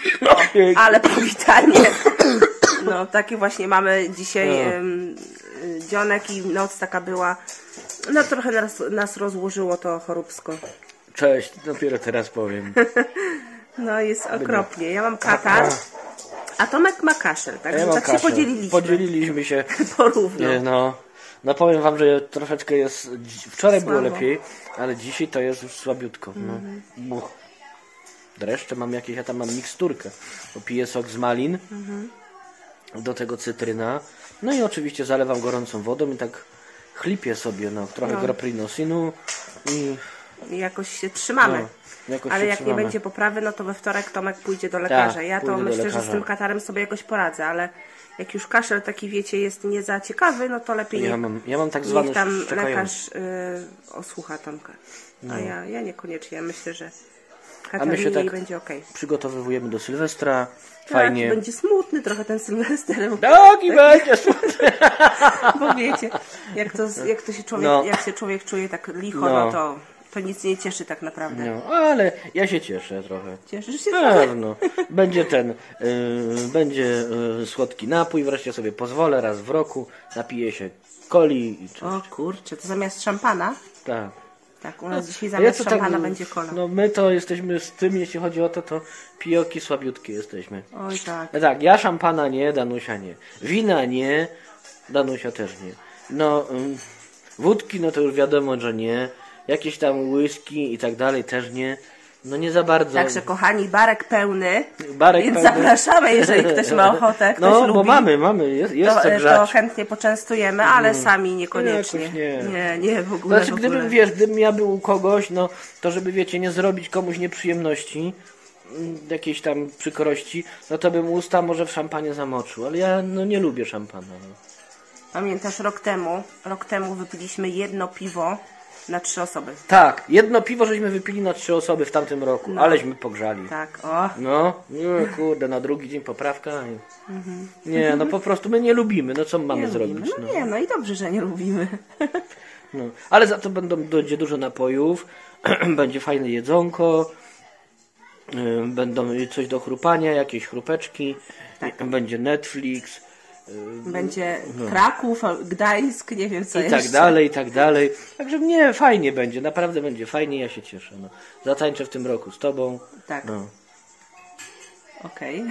Ale powitanie. No, takie właśnie mamy dzisiaj dzionek i noc taka była. No, trochę nas rozłożyło to choróbsko. Cześć, dopiero teraz powiem. No, jest okropnie. Ja mam katar, a Tomek ma kaszel, także Ja mam tak kaszel. się podzieliliśmy. Podzieliliśmy się. Porówno. No powiem wam, że troszeczkę jest... Wczoraj było Słabo. lepiej, ale dzisiaj to jest już słabiutko. No. Dreszcze mam jakieś, ja tam mam miksturkę. Bo piję sok z malin, do tego cytryna. No i oczywiście zalewam gorącą wodą i tak chlipię sobie, trochę groprinosinu I jakoś się trzymamy. jakoś Ale się jak trzymamy. nie będzie poprawy, no to we wtorek Tomek pójdzie do lekarza. Ja to pójdę do myślę, że z lekarza. tym katarem sobie jakoś poradzę, ale jak już kaszel taki, wiecie, jest nie za ciekawy, no to lepiej Ja mam tak zwany niech tam szczekający. lekarz osłucha Tomka. A ja niekoniecznie. Ja myślę, że A katar my się mniej tak będzie okej. przygotowujemy do Sylwestra. Tak, Fajnie. będzie smutny trochę ten Sylwester. Tak, i będzie. Bo wiecie, jak się człowiek czuje tak licho, no to nic nie cieszy tak naprawdę. No, ale ja się cieszę trochę. Cieszysz się trochę? Pewno. Będzie będzie słodki napój, wreszcie sobie pozwolę raz w roku, napiję się coli i cześć. O kurczę, to zamiast szampana? Tak. Tak, u nas dzisiaj A zamiast to szampana będzie cola. No my to jesteśmy z tym, jeśli chodzi o to pijoki słabiutkie jesteśmy. Oj tak. Tak, ja szampana nie, Danusia nie. Wina nie, Danusia też nie. Wódki, no to już wiadomo, że nie. Jakieś tam whisky i tak dalej też nie. No nie za bardzo. Także kochani, barek pełny, Barek więc pełny. zapraszamy, jeżeli ktoś ma ochotę, ktoś lubi. bo mamy, jest to to grzać. chętnie poczęstujemy, ale sami niekoniecznie. Jakoś Nie, w ogóle. Znaczy, w ogóle. gdybym ja był u kogoś, to żeby, wiecie, nie zrobić komuś nieprzyjemności, jakiejś tam przykrości, no to bym usta może w szampanie zamoczył, ale ja nie lubię szampana. No. Pamiętasz, rok temu wypiliśmy jedno piwo na 3 osoby. Tak, jedno piwo żeśmy wypili na 3 osoby w tamtym roku, aleśmy pogrzali. Tak, Kurde, na drugi dzień poprawka. Nie, po prostu my nie lubimy, co mamy zrobić? Lubimy. No i dobrze, że nie lubimy. Ale za to będzie dużo napojów, będzie fajne jedzonko, będą coś do chrupania, jakieś chrupeczki, będzie Netflix. Będzie Kraków, Gdańsk, nie wiem co jeszcze. I tak dalej. Także fajnie będzie, naprawdę będzie fajnie, ja się cieszę. Zatańczę w tym roku z tobą. Tak. Okej.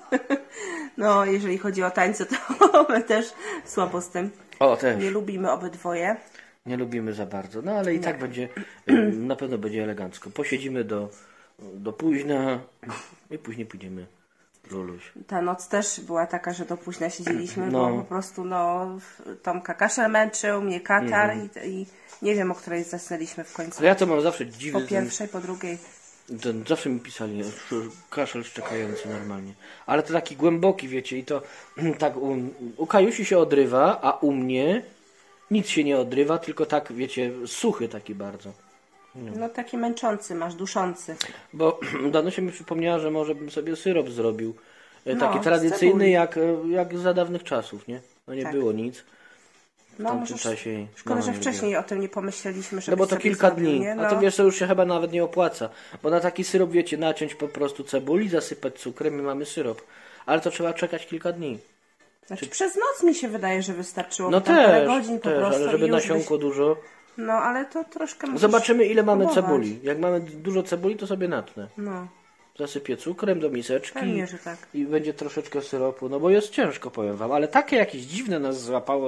No, jeżeli chodzi o tańce, to my też słabo z tym. Też. Nie lubimy obydwoje. Nie lubimy za bardzo, ale i tak będzie, na pewno będzie elegancko. Posiedzimy do późna i później pójdziemy Luluś. Ta noc też była taka, że do późna siedzieliśmy, bo po prostu Tomka kaszel męczył, mnie katar i nie wiem, o której zasnęliśmy w końcu. Ja to mam zawsze dziwny. Po pierwszej, po drugiej. Zawsze mi pisali, kaszel szczekający normalnie. Ale to taki głęboki, wiecie, i to tak u Kajusi się odrywa, a u mnie nic się nie odrywa, tylko tak, wiecie, suchy taki bardzo. No taki męczący, masz duszący. Bo Danusia mi przypomniała, że może bym sobie syrop zrobił. Taki tradycyjny, jak za dawnych czasów, nie? Nie było nic w tamtym czasie. Szkoda, że wcześniej o tym nie pomyśleliśmy, żeby bo to sobie kilka zrobił, dni. Nie? A to wiesz, to już się chyba nawet nie opłaca. Bo na taki syrop, wiecie, naciąć po prostu cebuli, zasypać cukrem i mamy syrop. Ale to trzeba czekać kilka dni. Znaczy przez noc mi się wydaje, że wystarczyło. No tam parę też, godzin po prostu ale żeby nasiąkło dużo. No, ale to troszkę musisz Zobaczymy, ile mamy próbować. cebuli. Jak mamy dużo cebuli, to sobie natnę. No, Zasypię cukrem do miseczki pewnie, że tak. i będzie troszeczkę syropu. Bo jest ciężko, powiem wam. Ale takie jakieś dziwne nas złapało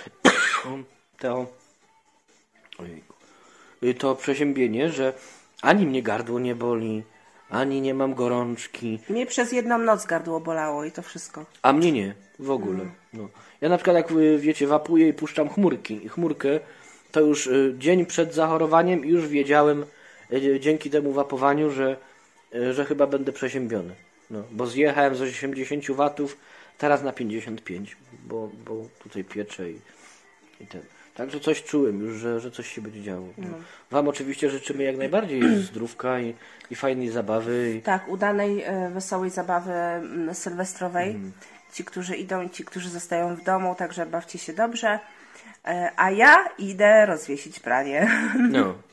to przeziębienie, że ani mnie gardło nie boli, ani nie mam gorączki. Mnie przez jedną noc gardło bolało i to wszystko. A mnie nie, w ogóle. Ja na przykład jak wiecie, wapuję i puszczam chmurkę, to już dzień przed zachorowaniem już wiedziałem dzięki temu wapowaniu, że chyba będę przeziębiony. Bo zjechałem z 80 watów teraz na 55, bo tutaj piecze i ten. Także coś czułem już, że coś się będzie działo. Wam oczywiście życzymy jak najbardziej zdrówka i fajnej zabawy. Tak, udanej, wesołej zabawy sylwestrowej. Ci, którzy idą i ci, którzy zostają w domu, także bawcie się dobrze. A ja idę rozwiesić pranie.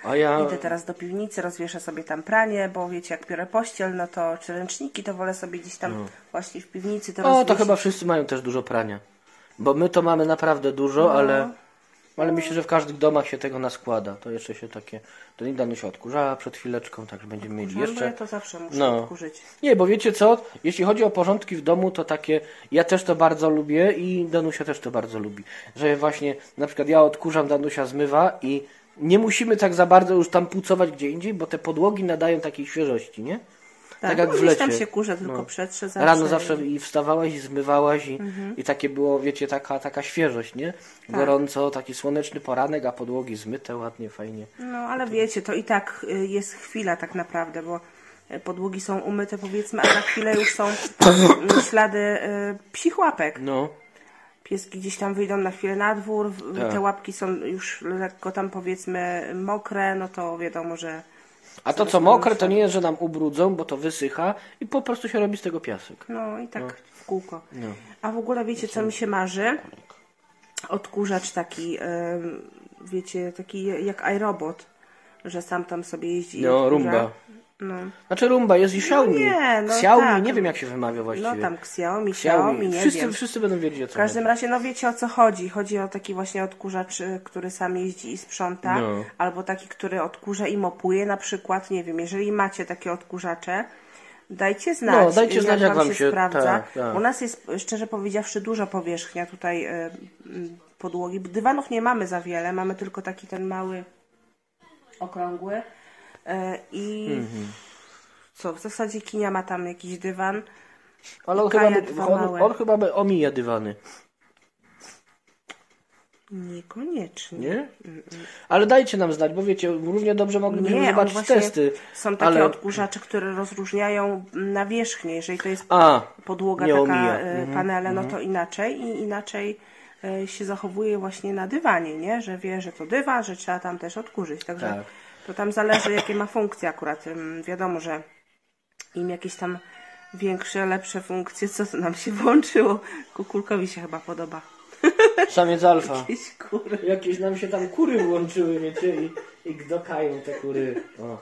A ja... Idę teraz do piwnicy, rozwieszę sobie tam pranie, bo wiecie, jak biorę pościel, no to czy ręczniki, to wolę sobie gdzieś tam właśnie w piwnicy to O, to rozwiesić. chyba wszyscy mają też dużo prania. Bo my to mamy naprawdę dużo, ale myślę, że w każdych domach się tego naskłada. To jeszcze się takie... To nie dano się odkurzała przed chwileczką, także będziemy mieli jeszcze... Ja to zawsze muszę odkurzyć. Nie, bo wiecie co? Jeśli chodzi o porządki w domu, to takie... Ja też to bardzo lubię i Danusia też to bardzo lubi. Że właśnie na przykład ja odkurzam, Danusia zmywa i nie musimy tak za bardzo już tam pucować gdzie indziej, bo te podłogi nadają takiej świeżości, nie? Tak jak w lecie. Tam się kurze tylko przetrze zawsze. Rano zawsze i wstawałaś i zmywałaś i takie było, wiecie, taka świeżość, nie? Gorąco, taki słoneczny poranek, a podłogi zmyte ładnie, fajnie. No, ale wiecie, to i tak jest chwila tak naprawdę, bo podłogi są umyte powiedzmy, a za chwilę już są ślady psich łapek. No. Pieski gdzieś tam wyjdą na chwilę na dwór, te łapki są już lekko tam powiedzmy mokre, no to wiadomo, że... A to co mokre, to nie jest, że nam ubrudzą, bo to wysycha i po prostu się robi z tego piasek. No i tak w kółko. No. A w ogóle wiecie, co mi się marzy? Odkurzacz taki, wiecie, taki jak iRobot, że sam tam sobie jeździ i odkurza. Rumba. No. Znaczy Rumba jest i Xiaomi. Xiaomi, tak. nie wiem jak się wymawia właściwie. No tam Xiaomi, nie wiem. Wszyscy będą wiedzieć o co W każdym razie, no wiecie o co chodzi. Chodzi o taki właśnie odkurzacz, który sam jeździ i sprząta. No. Albo taki, który odkurza i mopuje na przykład. Nie wiem, jeżeli macie takie odkurzacze, dajcie znać, jak wam się sprawdza. Tak. U nas jest, szczerze powiedziawszy, duża powierzchnia tutaj podłogi. Dywanów nie mamy za wiele, mamy tylko taki ten mały, okrągły. I co, w zasadzie Kinia ma tam jakiś dywan. Ale on chyba omija dywany. Niekoniecznie. Nie? Ale dajcie nam znać, bo wiecie, równie dobrze moglibyśmy zobaczyć testy. Są takie odkurzacze, które rozróżniają nawierzchnię. Jeżeli to jest podłoga taka, panele, no to inaczej. I inaczej się zachowuje właśnie na dywanie, nie? Że wie, że to dywan, że trzeba tam też odkurzyć. Także to tam zależy, jakie ma funkcje akurat. Wiadomo, że im jakieś tam większe, lepsze funkcje, co to nam się włączyło? Kukulkowi się chyba podoba. Samiec alfa. Jakieś kury. Jakieś nam się tam kury włączyły, wiecie, i gdokają te kury.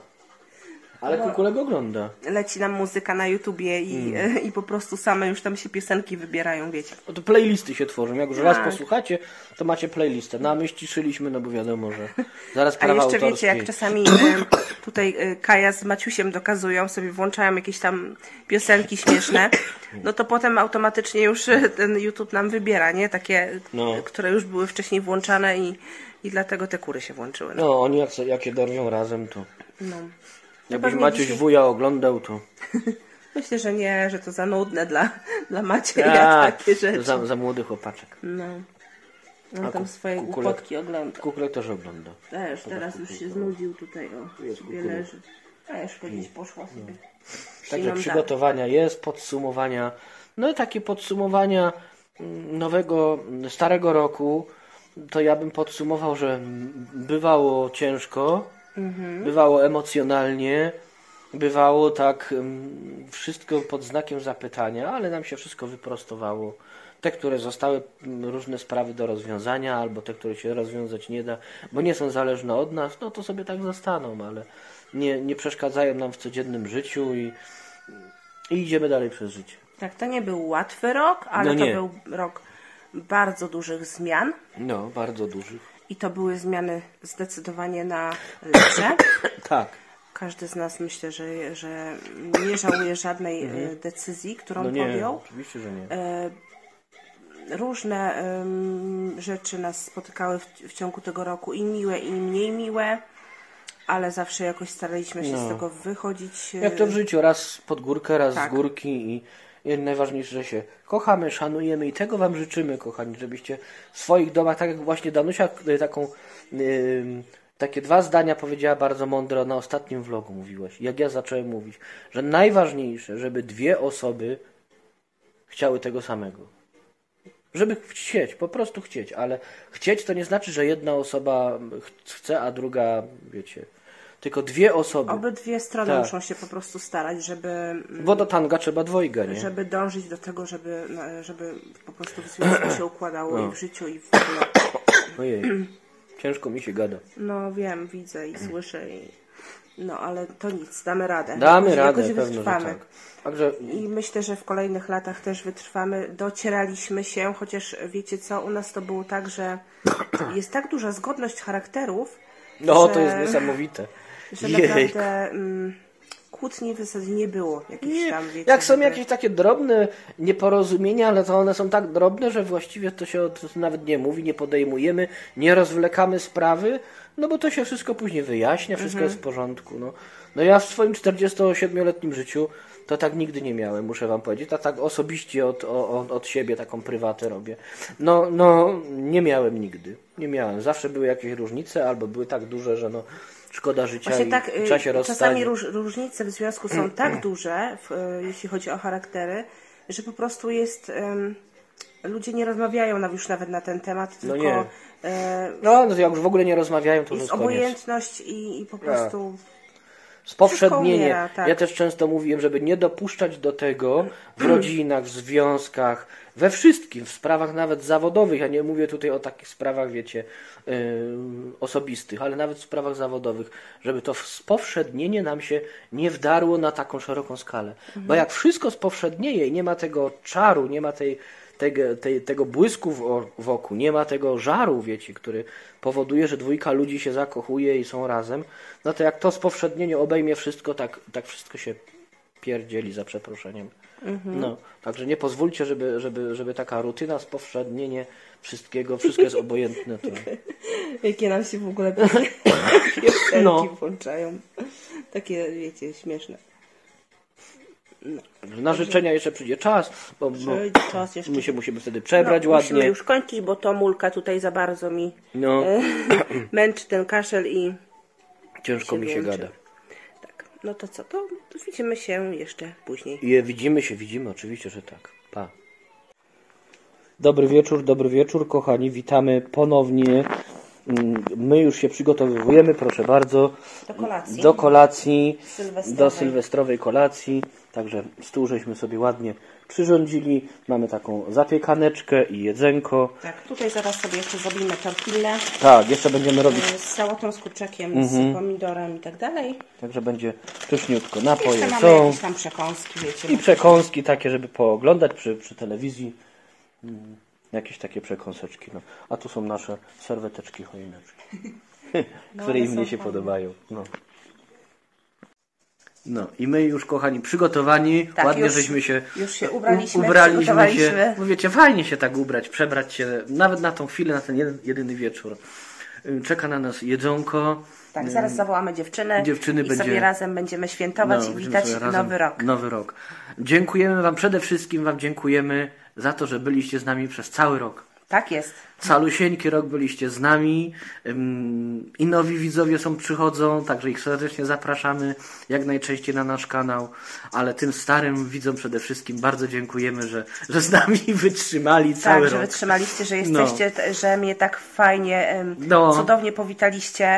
Ale Kukulek ogląda. Leci nam muzyka na YouTubie i po prostu same już tam się piosenki wybierają, wiecie. To playlisty się tworzą. Jak już raz posłuchacie, to macie playlistę. No a my ściszyliśmy, no bo wiadomo, że zaraz prawa autorskie. A jeszcze wiecie, jak czasami tutaj Kaja z Maciusiem dokazują, sobie włączają jakieś tam piosenki śmieszne, no to potem automatycznie już ten YouTube nam wybiera, nie? Takie, które już były wcześniej włączane i dlatego te kury się włączyły. No oni jak je dorwią razem, to... No. Jakbyś Maciuś wuja oglądał, to... Myślę, że nie, że to za nudne dla Macieja takie rzeczy. Za młody chłopaczek. No. On tam swoje głupotki ogląda. Kukulek też ogląda. Teraz już się znudził tutaj, sobie leży. A już kiedyś poszła sobie. Także przygotowania jest, podsumowania. No i takie podsumowania starego roku, to ja bym podsumował, że bywało ciężko, bywało emocjonalnie, bywało tak wszystko pod znakiem zapytania, ale nam się wszystko wyprostowało. Te, które zostały różne sprawy do rozwiązania, albo te, które się rozwiązać nie da, bo nie są zależne od nas, no to sobie tak zostaną, ale nie przeszkadzają nam w codziennym życiu i idziemy dalej przez życie. Tak, to nie był łatwy rok, ale to był rok bardzo dużych zmian. No, bardzo dużych. I to były zmiany zdecydowanie na lepsze. Tak. Każdy z nas myślę, że nie żałuje żadnej decyzji, którą podjął. Oczywiście, że nie. Różne rzeczy nas spotykały w ciągu tego roku, i miłe, i mniej miłe, ale zawsze jakoś staraliśmy się z tego wychodzić. Jak to w życiu, raz pod górkę, raz z górki i najważniejsze, że się kochamy, szanujemy i tego wam życzymy, kochani, żebyście w swoich domach, tak jak właśnie Danusia takie 2 zdania powiedziała bardzo mądro na ostatnim vlogu, mówiłaś, jak ja zacząłem mówić, że najważniejsze, żeby 2 osoby chciały tego samego. Żeby chcieć, po prostu chcieć, ale chcieć to nie znaczy, że jedna osoba chce, a druga, wiecie, tylko 2 osoby. Obydwie strony muszą się po prostu starać, żeby... Bo do tanga trzeba 2, nie? Żeby dążyć do tego, żeby po prostu w związku się układało i w życiu, i w ogóle. Ojej. Ciężko mi się gada. No wiem, widzę i słyszę. No ale to nic, damy radę. Damy radę, pewno, że tak. Także... I myślę, że w kolejnych latach też wytrwamy. Docieraliśmy się, chociaż wiecie co, u nas to było tak, że jest tak duża zgodność charakterów. No, to jest niesamowite. Że naprawdę kłótni w zasadzie nie było. Tam, wiecie, jak są jakieś takie drobne nieporozumienia, ale to one są tak drobne, że właściwie to się nawet nie mówi, nie podejmujemy, nie rozwlekamy sprawy, no bo to się wszystko później wyjaśnia, wszystko jest w porządku. No ja w swoim 47-letnim życiu to tak nigdy nie miałem, muszę wam powiedzieć. Tak osobiście od siebie taką prywatę robię. No, nie miałem nigdy. Nie miałem. Zawsze były jakieś różnice, albo były tak duże, że szkoda życia właśnie i tak, trzeba się rozstać. Czasami różnice w związku są tak duże, jeśli chodzi o charaktery, że po prostu jest... ludzie nie rozmawiają już nawet na ten temat, tylko... nie. No jak już w ogóle nie rozmawiają, to już jest obojętność i po prostu... Spowszednienie. Umiera, tak. Ja też często mówiłem, żeby nie dopuszczać do tego w rodzinach, w związkach, we wszystkim, w sprawach nawet zawodowych. Ja nie mówię tutaj o takich sprawach, wiecie, osobistych, ale nawet w sprawach zawodowych, żeby to spowszednienie nam się nie wdarło na taką szeroką skalę. Bo jak wszystko spowszednieje i nie ma tego czaru, nie ma tego błysku wokół, nie ma tego żaru, wiecie, który powoduje, że dwójka ludzi się zakochuje i są razem, no to jak to spowszednienie obejmie wszystko, tak wszystko się pierdzieli, za przeproszeniem. No, także nie pozwólcie, żeby taka rutyna, spowszednienie wszystko jest obojętne. To... Jakie nam się w ogóle piosenki włączają. Takie, wiecie, śmieszne. No. Na życzenia jeszcze przyjdzie czas, bo czas jeszcze. my się musimy wtedy przebrać ładnie. Musimy już kończyć, bo to Mulka tutaj za bardzo mi męczy ten kaszel i ciężko mi się gada. Tak, no to co, to widzimy się jeszcze później. Widzimy, oczywiście, że tak. Pa. Dobry wieczór, kochani, witamy ponownie. My już się przygotowujemy, proszę bardzo, do kolacji, do sylwestrowej kolacji. Także stół żeśmy sobie ładnie przyrządzili. Mamy taką zapiekaneczkę i jedzenko. Tak, tutaj zaraz sobie jeszcze zrobimy tortillę. Tak, jeszcze będziemy robić z sałatą, z kurczakiem, z pomidorem i tak dalej. Także będzie pyszniutko. Napoje jeszcze są. Mamy jakieś tam przekąski, wiecie. I przekąski takie, żeby pooglądać przy telewizji. Jakieś takie przekąseczki. No. A tu są nasze serweteczki, choineczki, które im mnie się podobają. No i my już, kochani, przygotowani. Tak, ładnie żeśmy się już się ubraliśmy się. No wiecie, fajnie się tak ubrać, przebrać się, nawet na tą chwilę, na ten jedyny wieczór. Czeka na nas jedzonko. Tak, zaraz zawołamy dziewczyny i sobie razem będziemy świętować i witać nowy rok. Dziękujemy wam, przede wszystkim wam dziękujemy za to, że byliście z nami przez cały rok. Tak jest. Calusieńki rok byliście z nami i nowi widzowie przychodzą, także ich serdecznie zapraszamy jak najczęściej na nasz kanał, ale tym starym widzom przede wszystkim bardzo dziękujemy, że z nami wytrzymali cały rok. Tak, że wytrzymaliście, że jesteście, że mnie tak fajnie, cudownie powitaliście.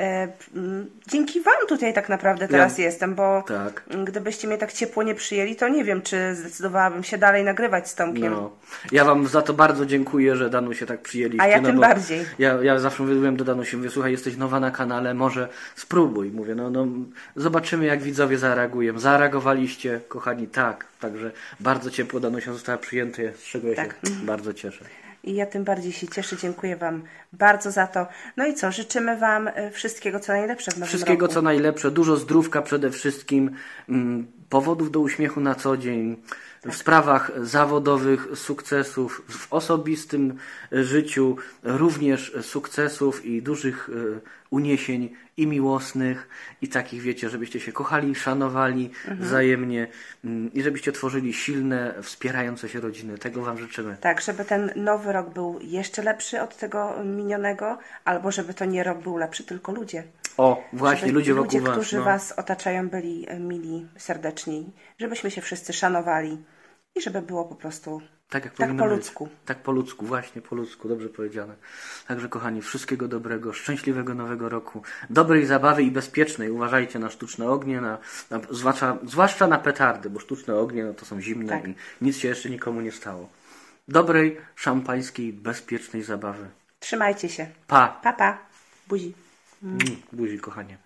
Dzięki wam tutaj tak naprawdę teraz jestem, bo gdybyście mnie tak ciepło nie przyjęli, to nie wiem, czy zdecydowałabym się dalej nagrywać z Tomkiem. Ja wam za to bardzo dziękuję, że Danusię tak przyjęliście. A ja tym bardziej. Ja zawsze mówiłem do Danusi, mówię, słuchaj, jesteś nowa na kanale, może spróbuj. Mówię, zobaczymy, jak widzowie zareagują. Zareagowaliście, kochani, tak. Także bardzo ciepło Danusia została przyjęta, z czego ja się bardzo cieszę. I ja tym bardziej się cieszę. Dziękuję wam bardzo za to. No i co? Życzymy wam wszystkiego, co najlepsze w nowym roku. Wszystkiego, co najlepsze. Dużo zdrówka przede wszystkim. Powodów do uśmiechu na co dzień. W sprawach zawodowych sukcesów, w osobistym życiu również sukcesów i dużych uniesień i miłosnych i takich, wiecie, żebyście się kochali, szanowali wzajemnie i żebyście tworzyli silne, wspierające się rodziny. Tego wam życzymy. Tak, żeby ten nowy rok był jeszcze lepszy od tego minionego, albo żeby to nie rok był lepszy, tylko ludzie. O, właśnie, ludzie wokół was. Którzy was otaczają, byli mili, serdeczni, żebyśmy się wszyscy szanowali i żeby było po prostu tak po ludzku. Tak po ludzku, właśnie po ludzku, dobrze powiedziane. Także kochani, wszystkiego dobrego, szczęśliwego nowego roku, dobrej zabawy i bezpiecznej. Uważajcie na sztuczne ognie, zwłaszcza na petardy, bo sztuczne ognie to są zimne i nic się jeszcze nikomu nie stało. Dobrej, szampańskiej, bezpiecznej zabawy. Trzymajcie się. Pa. Pa, pa. Buzi. Buzi, kochanie.